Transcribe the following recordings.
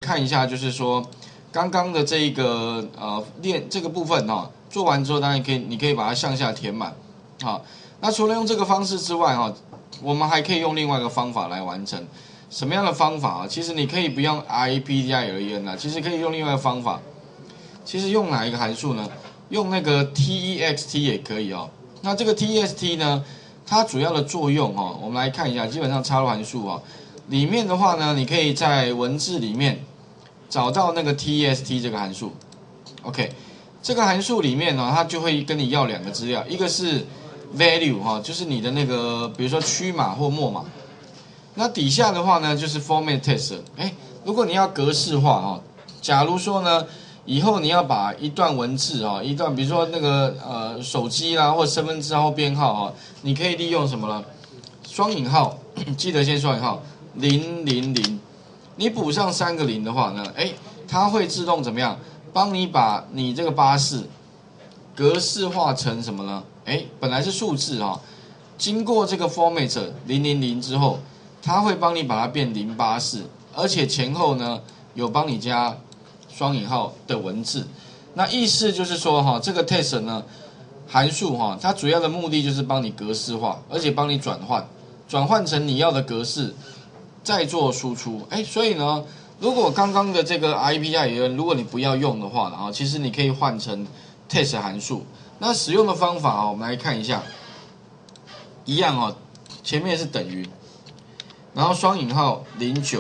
看一下，就是说刚刚的这一个这个部分哈，做完之后，当然你可以把它向下填满。好，那除了用这个方式之外哈，我们还可以用另外一个方法来完成。什么样的方法啊？其实你可以不用 REPTILEN 啦，其实可以用另外一个方法。其实用哪一个函数呢？用那个 TEXT 也可以哦。那这个 TEXT 呢，它主要的作用哈，我们来看一下，基本上插入函数啊，里面的话呢，你可以在文字里面找到那个 TEXT 这个函数。OK， 这个函数里面呢，它就会跟你要两个资料，一个是 value 哈，就是你的那个比如说区码或末码。那底下的话呢，就是 format text。如果你要格式化哈，假如说呢，以后你要把一段文字啊，一段比如说那个手机啦或身份证号编号啊，你可以利用什么呢？双引号，记得先双引号000，你补上3个0的话呢，它会自动怎么样？帮你把你这个84格式化成什么呢？本来是数字啊，经过这个 format 000之后。它会帮你把它变084，而且前后呢有帮你加双引号的文字。那意思就是说哈，这个 text 呢函数哈，它主要的目的就是帮你格式化，而且帮你转换成你要的格式，再做输出。所以呢，如果刚刚的这个 REPTILEN 如果你不要用的话啊，其实你可以换成 text 函数。那使用的方法啊，我们来看一下，一样哦，前面是等于。然后双引号09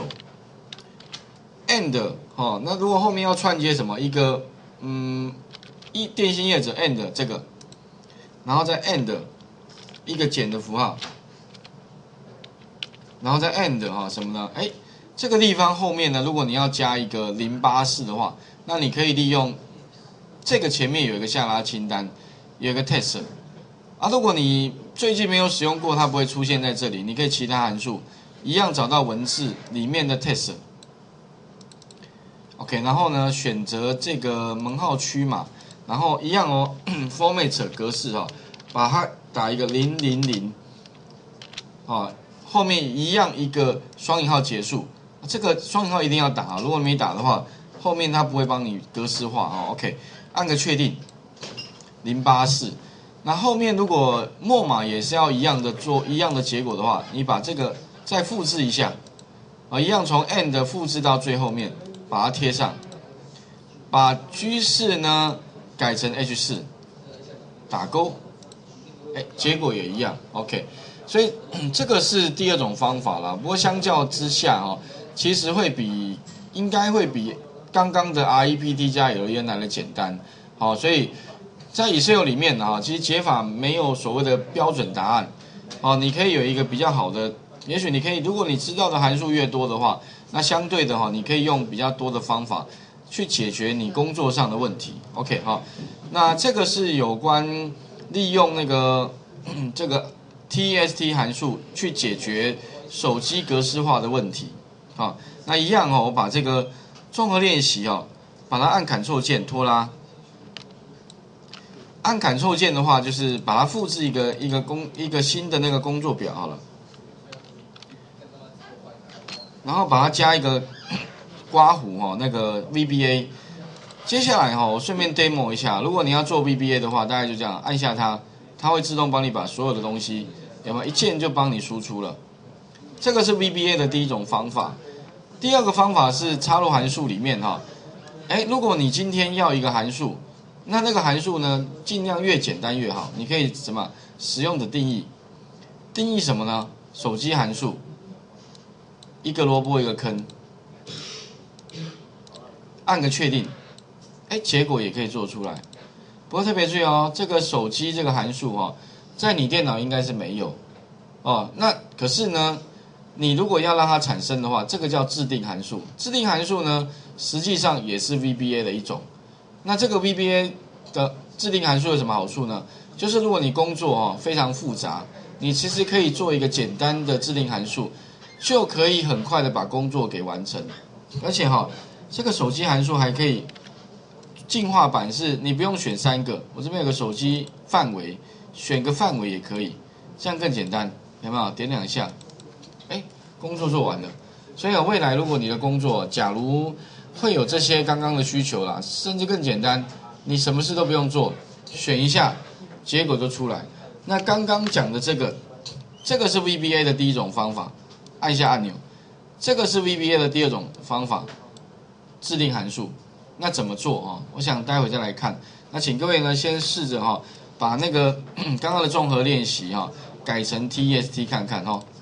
，and 那如果后面要串接什么一个电信业者 and 这个，然后再 and 一个减的符号，然后再 and 什么呢？这个地方后面呢，如果你要加一个084的话，那你可以利用这个前面有一个下拉清单，有一个 text 如果你最近没有使用过，它不会出现在这里，你可以其他函数。一样找到文字里面的 text，OK， 然后呢选择这个门号区码，然后一样哦，format 格式把它打一个000，后面一样一个双引号结束，这个双引号一定要打如果没打的话，后面它不会帮你格式化OK， 按个确定084，那后面如果末码也是要一样的做一样的结果的话，你把这个。再复制一下，一样从 and 复制到最后面，把它贴上，把 G4 呢改成 H4， 打勾，结果也一样 ，OK， 所以这个是第二种方法啦。不过相较之下其实应该会比刚刚的 REPTILEN 来的简单，所以在 Excel 里面其实解法没有所谓的标准答案，你可以有一个比较好的。也许你可以，如果你知道的函数越多的话，那相对的你可以用比较多的方法去解决你工作上的问题。OK 那这个是有关利用那个这个 TEXT 函数去解决手机格式化的问题。那一样我把这个综合练习把它按 Ctrl 键拖拉，按 Ctrl 键的话就是把它复制一个新的那个工作表好了。然后把它加一个刮弧那个 VBA。接下来我顺便 demo 一下，如果你要做 VBA 的话，大概就这样按下它，它会自动帮你把所有的东西有没有一键就帮你输出了。这个是 VBA 的第一种方法。第二个方法是插入函数里面如果你今天要一个函数，那个函数呢尽量越简单越好。你可以什么使用的定义？定义什么呢？手机函数。一个萝卜一个坑，按个确定，结果也可以做出来。不过特别注意这个手机这个函数在你电脑应该是没有那可是呢，你如果要让它产生的话，这个叫自定函数。自定函数呢，实际上也是 VBA 的一种。那这个 VBA 的自定函数有什么好处呢？就是如果你工作非常复杂，你其实可以做一个简单的自定函数。就可以很快的把工作给完成，而且这个手机函数还可以进化版是你不用选3个，我这边有个手机范围，选个范围也可以，这样更简单，有没有？点2下，工作做完了。 所以未来如果你的工作假如会有这些刚刚的需求啦，甚至更简单，你什么事都不用做，选一下，结果就出来。那刚刚讲的这个是 VBA 的第一种方法，按一下按钮。这个是 VBA 的第二种方法，制定函数。那怎么做啊？我想待会再来看。那请各位呢先试着把那个刚刚的综合练习改成 TEST 看看